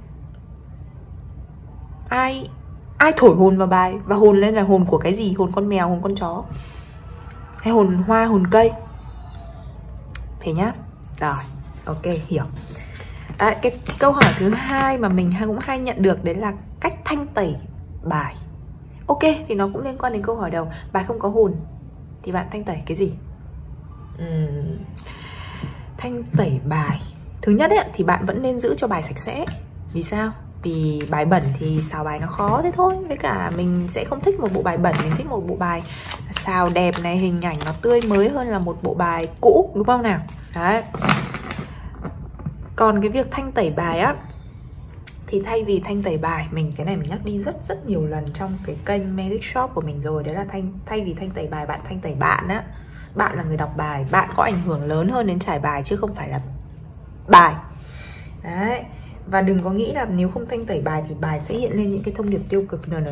Ai thổi hồn vào bài, và hồn lên là hồn của cái gì? Hồn con mèo, hồn con chó, hay hồn hoa, hồn cây? Thế nhá. Rồi, ok, hiểu. Cái câu hỏi thứ hai mà mình cũng hay nhận được đấy là cách thanh tẩy bài. Ok, thì nó cũng liên quan đến câu hỏi đầu. Bài không có hồn thì bạn thanh tẩy cái gì? Thanh tẩy bài, thứ nhất ấy, thì bạn vẫn nên giữ cho bài sạch sẽ. Vì sao? Vì bài bẩn thì xào bài nó khó thế thôi. Với cả mình sẽ không thích một bộ bài bẩn, mình thích một bộ bài xào đẹp này, hình ảnh nó tươi mới hơn là một bộ bài cũ, đúng không nào? Đấy. Còn cái việc thanh tẩy bài á Thì thay vì thanh tẩy bài, cái này mình nhắc đi rất nhiều lần trong cái kênh Magic Shop của mình rồi. Đấy là thay vì thanh tẩy bài, bạn thanh tẩy bạn á. Bạn là người đọc bài, bạn có ảnh hưởng lớn hơn đến trải bài chứ không phải là bài. Đấy. Và đừng có nghĩ là nếu không thanh tẩy bài thì bài sẽ hiện lên những cái thông điệp tiêu cực. No.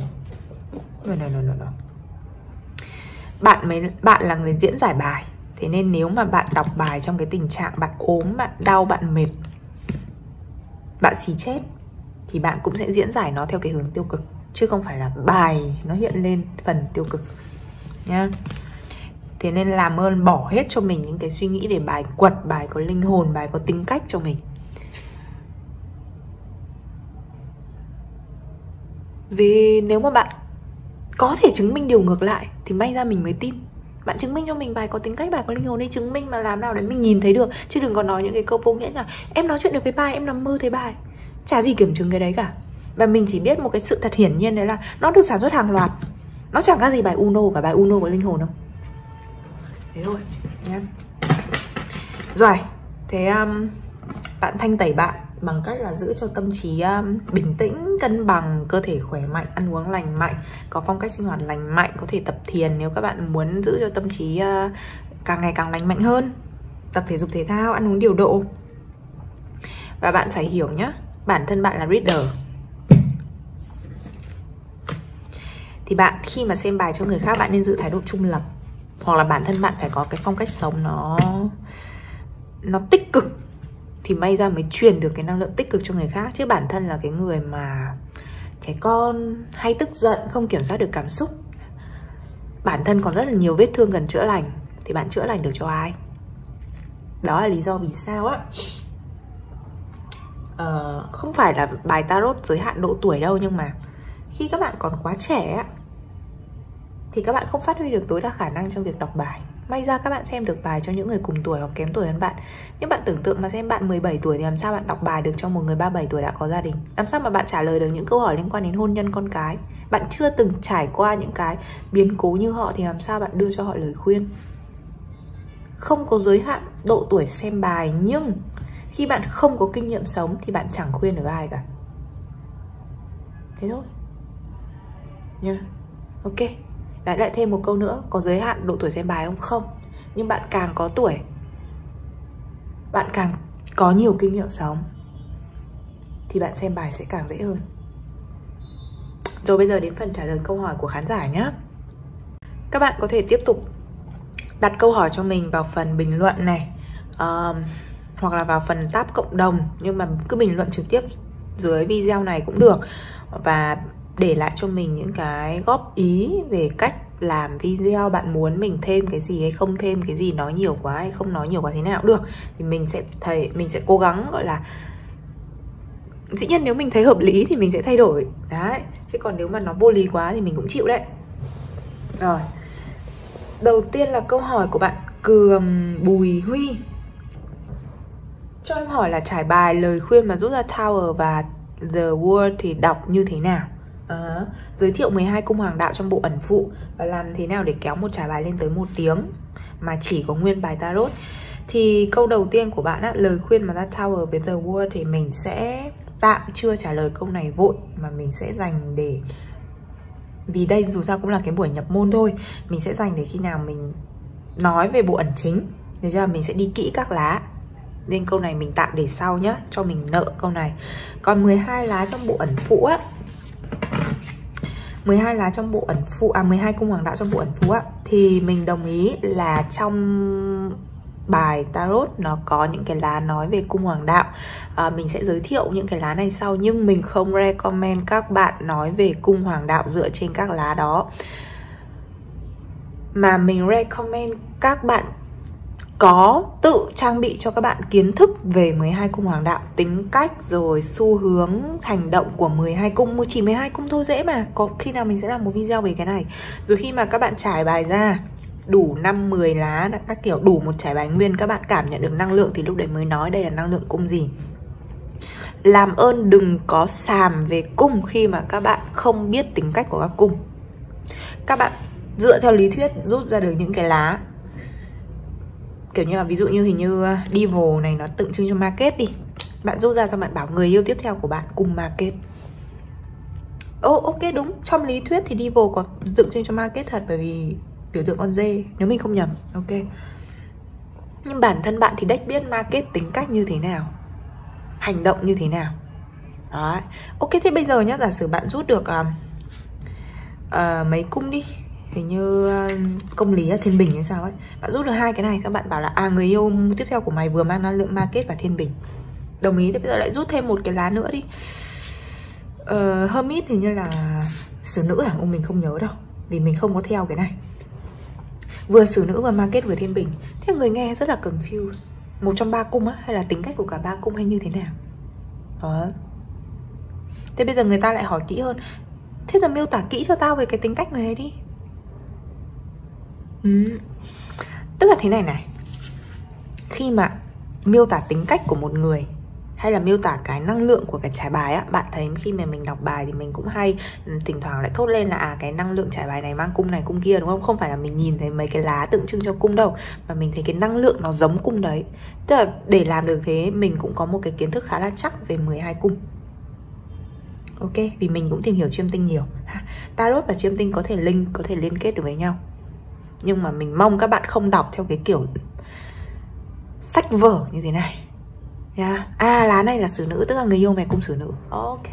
Bạn là người diễn giải bài. Thế nên nếu mà bạn đọc bài trong cái tình trạng bạn ốm, bạn đau, bạn mệt, bạn xì chết, thì bạn cũng sẽ diễn giải nó theo cái hướng tiêu cực, chứ không phải là bài nó hiện lên phần tiêu cực nhá. Thế nên làm ơn bỏ hết cho mình những cái suy nghĩ về bài quật, bài có linh hồn, bài có tính cách cho mình. Vì nếu mà bạn có thể chứng minh điều ngược lại thì may ra mình mới tin. Bạn chứng minh cho mình bài có tính cách, bài có linh hồn đi, chứng minh mà làm nào để mình nhìn thấy được. Chứ đừng có nói những cái câu vô nghĩa là em nói chuyện được với bài, em nằm mơ thấy bài. Chả gì kiểm chứng cái đấy cả. Và mình chỉ biết một cái sự thật hiển nhiên đấy là nó được sản xuất hàng loạt. Nó chẳng khác gì bài Uno cả, bài Uno có linh hồn không? Thế thôi nhé. Rồi, thế bạn thanh tẩy bạn bằng cách là giữ cho tâm trí bình tĩnh, cân bằng, cơ thể khỏe mạnh, ăn uống lành mạnh, có phong cách sinh hoạt lành mạnh, có thể tập thiền nếu các bạn muốn giữ cho tâm trí càng ngày càng lành mạnh hơn, tập thể dục thể thao, ăn uống điều độ. Và bạn phải hiểu nhá, bản thân bạn là reader. Thì bạn khi mà xem bài cho người khác, bạn nên giữ thái độ trung lập. Hoặc là bản thân bạn phải có cái phong cách sống nó tích cực, thì may ra mới truyền được cái năng lượng tích cực cho người khác. Chứ bản thân là cái người mà trẻ con, hay tức giận, không kiểm soát được cảm xúc, bản thân còn rất là nhiều vết thương cần chữa lành, thì bạn chữa lành được cho ai? Đó là lý do vì sao á, không phải là bài tarot giới hạn độ tuổi đâu, nhưng mà khi các bạn còn quá trẻ á, thì các bạn không phát huy được tối đa khả năng trong việc đọc bài. May ra các bạn xem được bài cho những người cùng tuổi hoặc kém tuổi hơn bạn. Nhưng bạn tưởng tượng mà xem, bạn 17 tuổi thì làm sao bạn đọc bài được cho một người 37 tuổi đã có gia đình? Làm sao mà bạn trả lời được những câu hỏi liên quan đến hôn nhân, con cái? Bạn chưa từng trải qua những cái biến cố như họ thì làm sao bạn đưa cho họ lời khuyên? Không có giới hạn độ tuổi xem bài, nhưng khi bạn không có kinh nghiệm sống thì bạn chẳng khuyên được ai cả. Thế thôi nha. Ok. Đấy, lại thêm một câu nữa, có giới hạn độ tuổi xem bài không? Không. Nhưng bạn càng có tuổi, bạn càng có nhiều kinh nghiệm sống, thì bạn xem bài sẽ càng dễ hơn. Rồi bây giờ đến phần trả lời câu hỏi của khán giả nhé. Các bạn có thể tiếp tục đặt câu hỏi cho mình vào phần bình luận này, hoặc là vào phần tab cộng đồng. Nhưng mà cứ bình luận trực tiếp dưới video này cũng được. Và để lại cho mình những cái góp ý về cách làm video. Bạn muốn mình thêm cái gì hay không thêm cái gì, nói nhiều quá hay không nói nhiều quá, thế nào cũng được. Thì mình sẽ cố gắng gọi là, dĩ nhiên nếu mình thấy hợp lý thì mình sẽ thay đổi. Đấy. Chứ còn nếu mà nó vô lý quá thì mình cũng chịu đấy. Rồi. Đầu tiên là câu hỏi của bạn Cường Bùi Huy. Cho em hỏi là trải bài, lời khuyên mà rút ra Tower và The World thì đọc như thế nào? Giới thiệu 12 cung hoàng đạo trong bộ ẩn phụ và làm thế nào để kéo một trải bài lên tới 1 tiếng mà chỉ có nguyên bài tarot. Thì câu đầu tiên của bạn á, lời khuyên mà ra Tower với The World thì mình sẽ tạm chưa trả lời câu này vội, mà mình sẽ dành để, vì đây dù sao cũng là cái buổi nhập môn thôi, mình sẽ dành để khi nào mình nói về bộ ẩn chính. Thế ra mình sẽ đi kỹ các lá, nên câu này mình tạm để sau nhé, cho mình nợ câu này. Còn 12 lá trong bộ ẩn phụ á, 12 lá trong bộ ẩn phụ, 12 cung hoàng đạo trong bộ ẩn phụ á, thì mình đồng ý là trong bài tarot nó có những cái lá nói về cung hoàng đạo. Mình sẽ giới thiệu những cái lá này sau, nhưng mình không recommend các bạn nói về cung hoàng đạo dựa trên các lá đó, mà mình recommend các bạn có tự trang bị cho các bạn kiến thức về 12 cung hoàng đạo, tính cách rồi xu hướng hành động của 12 cung. Chỉ 12 cung thôi, dễ mà. Có khi nào mình sẽ làm một video về cái này. Rồi khi mà các bạn trải bài ra đủ 5-10 lá, các kiểu đủ một trải bài nguyên, các bạn cảm nhận được năng lượng thì lúc đấy mới nói đây là năng lượng cung gì. Làm ơn đừng có xàm về cung khi mà các bạn không biết tính cách của các cung. Các bạn dựa theo lý thuyết rút ra được những cái lá, kiểu như là ví dụ như hình như Devil này nó tượng trưng cho market đi, Bạn rút ra xong bạn bảo người yêu tiếp theo của bạn cùng market. Ok, đúng, trong lý thuyết thì Devil có tượng trưng cho market thật, bởi vì biểu tượng con dê, nếu mình không nhầm. Ok, nhưng bản thân bạn thì deck biết market tính cách như thế nào, hành động như thế nào. Đó. Ok, thế bây giờ nhá, giả sử bạn rút được mấy cung đi, hình như công lý là thiên bình hay sao ấy. Bạn rút được 2 cái này, xong bạn bảo là người yêu tiếp theo của mày vừa mang năng lượng market và thiên bình. Đồng ý, thì bây giờ lại rút thêm một cái lá nữa đi. Hermit thì như là xử nữ à? Mình không nhớ đâu, vì mình không có theo cái này. Vừa xử nữ vừa market vừa thiên bình. Thế người nghe rất là confused. Một trong 3 cung á, hay là tính cách của cả 3 cung hay như thế nào? Đó. Thế bây giờ người ta lại hỏi kỹ hơn. Thế giờ miêu tả kỹ cho tao về cái tính cách người này đi. Tức là thế này này, khi mà miêu tả tính cách của một người hay là miêu tả cái năng lượng của cái trải bài á, bạn thấy khi mà mình đọc bài thì mình cũng hay thỉnh thoảng lại thốt lên là cái năng lượng trải bài này mang cung này cung kia, đúng không? Không phải là mình nhìn thấy mấy cái lá tượng trưng cho cung đâu, mà mình thấy cái năng lượng nó giống cung đấy. Tức là để làm được thế mình cũng có một cái kiến thức khá là chắc về 12 cung. Ok, vì mình cũng tìm hiểu chiêm tinh nhiều. Tarot và chiêm tinh có thể liên kết được với nhau. Nhưng mà mình mong các bạn không đọc theo cái kiểu sách vở như thế này. Lá này là xử nữ, tức là người yêu mày cung xử nữ. Ok.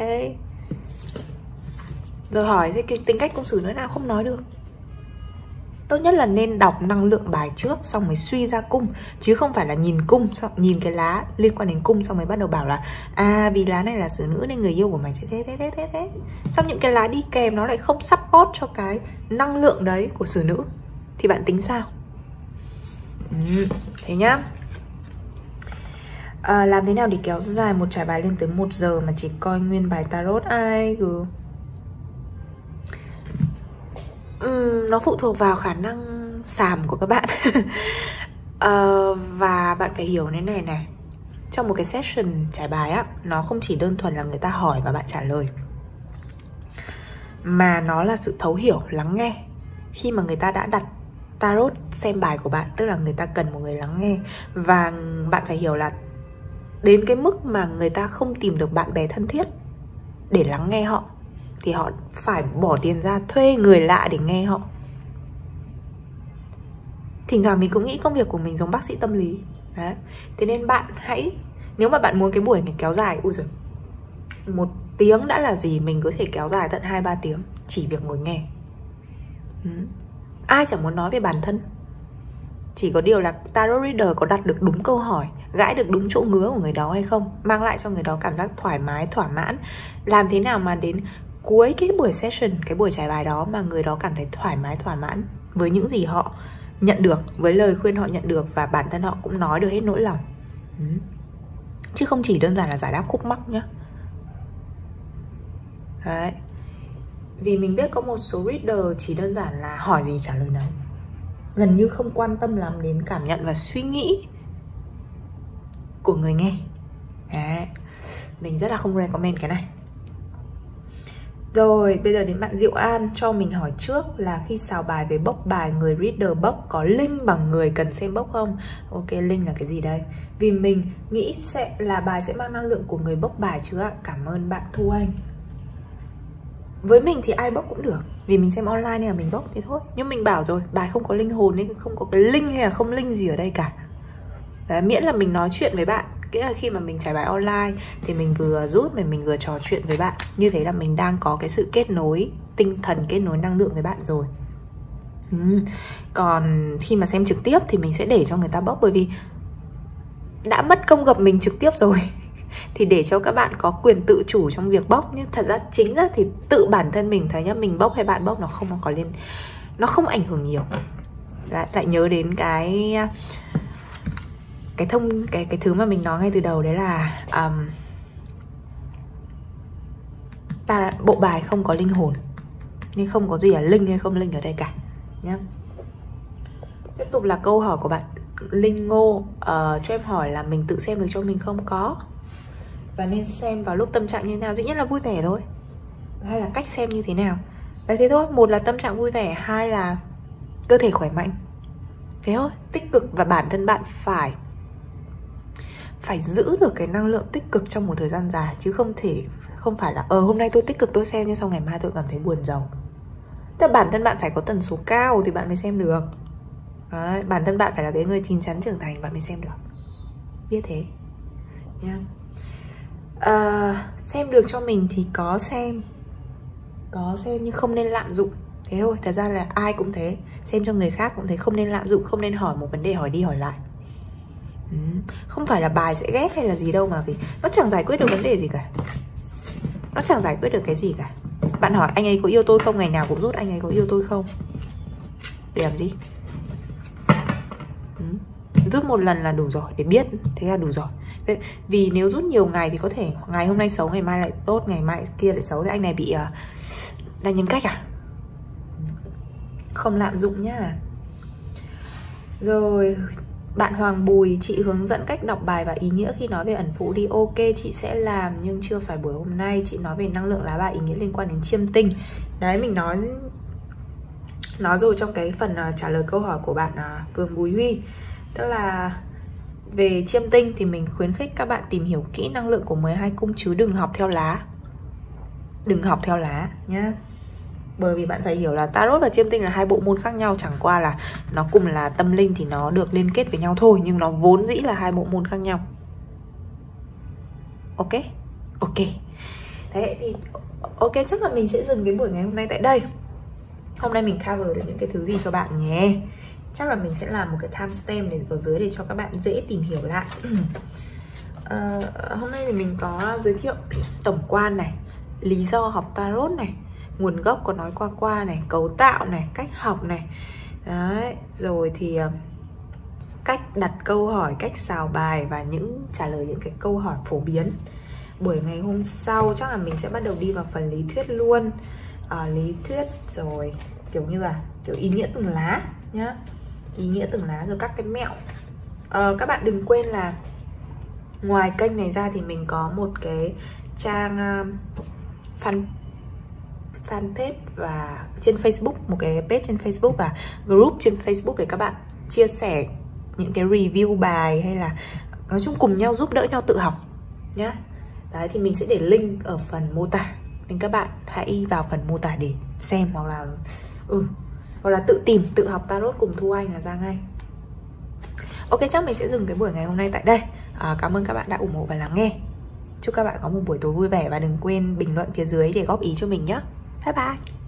Rồi hỏi thế cái tính cách cung xử nữ nào không nói được. Tốt nhất là nên đọc năng lượng bài trước xong mới suy ra cung, chứ không phải là nhìn cung, nhìn cái lá liên quan đến cung xong mới bắt đầu bảo là vì lá này là xử nữ nên người yêu của mày sẽ thế. Xong những cái lá đi kèm nó lại không support cho cái năng lượng đấy của xử nữ thì bạn tính sao? Thế nhá. Làm thế nào để kéo dài một trải bài lên tới 1 giờ mà chỉ coi nguyên bài tarot? Nó phụ thuộc vào khả năng xàm của các bạn. Và bạn phải hiểu thế này này, trong một cái session trải bài á, nó không chỉ đơn thuần là người ta hỏi và bạn trả lời, mà nó là sự thấu hiểu, lắng nghe. Khi mà người ta đã đặt tarot xem bài của bạn, tức là người ta cần một người lắng nghe. Và bạn phải hiểu là đến cái mức mà người ta không tìm được bạn bè thân thiết để lắng nghe họ, thì họ phải bỏ tiền ra thuê người lạ để nghe họ. Thỉnh thoảng mình cũng nghĩ công việc của mình giống bác sĩ tâm lý. Đấy. Thế nên bạn hãy, nếu mà bạn muốn cái buổi này kéo dài, 1 tiếng đã là gì, mình có thể kéo dài tận 2-3 tiếng chỉ việc ngồi nghe. Ai chẳng muốn nói về bản thân. Chỉ có điều là tarot reader có đặt được đúng câu hỏi, gãi được đúng chỗ ngứa của người đó hay không, mang lại cho người đó cảm giác thoải mái, thỏa mãn. Làm thế nào mà đến cuối cái buổi session, cái buổi trải bài đó mà người đó cảm thấy thoải mái, thỏa mãn với những gì họ nhận được, với lời khuyên họ nhận được, và bản thân họ cũng nói được hết nỗi lòng. Chứ không chỉ đơn giản là giải đáp khúc mắc nhá. Đấy. Vì mình biết có một số reader chỉ đơn giản là hỏi gì trả lời nấy, gần như không quan tâm lắm đến cảm nhận và suy nghĩ của người nghe. Đấy. Mình rất là không recommend cái này. Rồi, bây giờ đến bạn Diệu An cho mình hỏi trước là khi xào bài về bốc bài, người reader bốc có link bằng người cần xem bốc không? Ok, link là cái gì đây? Vì mình nghĩ bài sẽ mang năng lượng của người bốc bài chứ ạ. Cảm ơn bạn Thu Anh. Với mình thì ai bốc cũng được, vì mình xem online nên là mình bốc thế thôi. Nhưng mình bảo rồi, bài không có linh hồn nên không có cái link hay là không link gì ở đây cả. Đấy, miễn là mình nói chuyện với bạn. Nghĩa là khi mà mình trải bài online thì mình vừa rút mà mình vừa trò chuyện với bạn. Như thế là mình đang có cái sự kết nối tinh thần, kết nối năng lượng với bạn rồi. Còn khi mà xem trực tiếp thì mình sẽ để cho người ta bốc, bởi vì đã mất công gặp mình trực tiếp rồi thì để cho các bạn có quyền tự chủ trong việc bốc. Nhưng thật ra chính ra thì tự bản thân mình thấy nhá, mình bốc hay bạn bốc nó không ảnh hưởng nhiều. Lại nhớ đến cái thứ mà mình nói ngay từ đầu, đấy là bộ bài không có linh hồn, nên không có gì là linh hay không linh ở đây cả nhá. Tiếp tục là câu hỏi của bạn Linh Ngô cho em hỏi là mình tự xem được cho mình không? Có. Và nên xem vào lúc tâm trạng như thế nào? Dĩ nhiên là vui vẻ thôi. Hay là cách xem như thế nào? Đấy, thế thôi. Một là tâm trạng vui vẻ, hai là cơ thể khỏe mạnh. Thế thôi, tích cực. Và bản thân bạn phải giữ được cái năng lượng tích cực trong một thời gian dài, chứ không phải là hôm nay tôi tích cực tôi xem nhưng sau ngày mai tôi cảm thấy buồn rầu. Tức là bản thân bạn phải có tần số cao thì bạn mới xem được. Đấy, bản thân bạn phải là cái người chín chắn trưởng thành bạn mới xem được. Biết thế nha. Xem được cho mình thì có xem nhưng không nên lạm dụng. Thế thôi, thật ra là ai cũng thế. Xem cho người khác cũng thế, không nên lạm dụng, không nên hỏi một vấn đề hỏi đi hỏi lại. Không phải là bài sẽ ghét hay là gì đâu, mà vì nó chẳng giải quyết được vấn đề gì cả. Nó chẳng giải quyết được cái gì cả. Bạn hỏi anh ấy có yêu tôi không, ngày nào cũng rút anh ấy có yêu tôi không. Để làm gì? Rút một lần là đủ rồi, để biết, thế là đủ rồi. Vì nếu rút nhiều ngày thì có thể ngày hôm nay xấu, ngày mai lại tốt, ngày mai kia lại xấu, thì anh này bị đa nhân cách à? Không lạm dụng nhá. Rồi, bạn Hoàng Bùi, chị hướng dẫn cách đọc bài và ý nghĩa khi nói về ẩn phụ đi. Ok, chị sẽ làm nhưng chưa phải buổi hôm nay. Chị nói về năng lượng lá bài, ý nghĩa liên quan đến chiêm tinh. Đấy, mình nói rồi trong cái phần trả lời câu hỏi của bạn Cường Bùi Huy. Tức là về chiêm tinh thì mình khuyến khích các bạn tìm hiểu kỹ năng lượng của 12 cung, chứ đừng học theo lá. Đừng học theo lá nhá. Bởi vì bạn phải hiểu là tarot và chiêm tinh là hai bộ môn khác nhau. Chẳng qua là nó cùng là tâm linh thì nó được liên kết với nhau thôi, nhưng nó vốn dĩ là hai bộ môn khác nhau. Ok? Ok. Đấy thì ok, chắc là mình sẽ dừng cái buổi ngày hôm nay tại đây. Hôm nay mình cover được những cái thứ gì cho bạn nhé. Chắc là mình sẽ làm một cái timestamp để ở dưới để cho các bạn dễ tìm hiểu lại. Hôm nay thì mình có giới thiệu tổng quan này, lý do học tarot này, nguồn gốc có nói qua này, cấu tạo này, cách học này. Đấy, rồi thì cách đặt câu hỏi, cách xào bài và trả lời những cái câu hỏi phổ biến. Buổi ngày hôm sau chắc là mình sẽ bắt đầu đi vào phần lý thuyết luôn. Lý thuyết rồi kiểu như là kiểu ý nghĩa từng lá nhá. Ý nghĩa từng lá rồi các cái mẹo. Các bạn đừng quên là ngoài kênh này ra thì mình có một cái trang fanpage và trên Facebook, một cái page trên Facebook và group trên Facebook để các bạn chia sẻ những cái review bài, hay là nói chung cùng nhau giúp đỡ nhau tự học nhá. Đấy thì mình sẽ để link ở phần mô tả, nên các bạn hãy vào phần mô tả để xem, hoặc là tự học tarot cùng Thu Anh là ra ngay. Ok, chắc mình sẽ dừng cái buổi ngày hôm nay tại đây. Cảm ơn các bạn đã ủng hộ và lắng nghe. Chúc các bạn có một buổi tối vui vẻ và đừng quên bình luận phía dưới để góp ý cho mình nhé. Bye bye.